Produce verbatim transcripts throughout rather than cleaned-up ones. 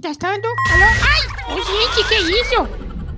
testando. Alô? Ai! Ô, gente, que isso?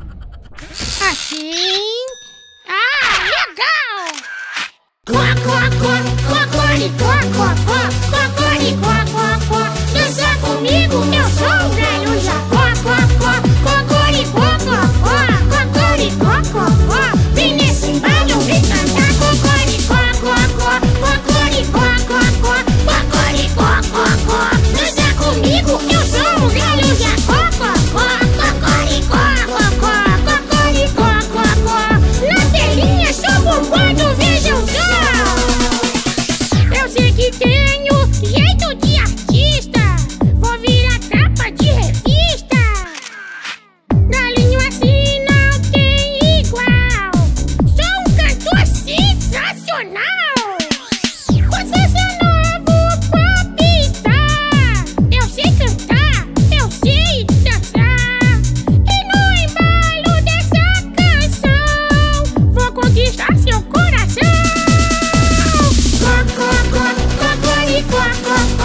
Assim. Ah, legal! Quá, quá, quá, quá, quá, quá, quá, quá, quá, quá. Dança comigo, eu sou o velho Jacó. Quá, quá, quá, quá, quá, quá, quá, quá, quá. Vem nesse baile, eu vim cantar. Quá, quá, quá, quá, quá, quá, quá, quá, quá, quá, quá. Dança comigo, eu sou o velho Jacó. Quá, quá, quá, quá, quá, quá, quá, quá. Na telinha, sou bombado, vejam só. Eu sei que tenho jeito de artista, vou virar capa de revista. Galinho assim não tem igual, sou um cantor sensacional. Você é novo popstar, eu sei cantar, eu sei dançar. E no embalo dessa canção, vou conquistar seu coração. Quá, quá, quá, quá, quá, quá, quá.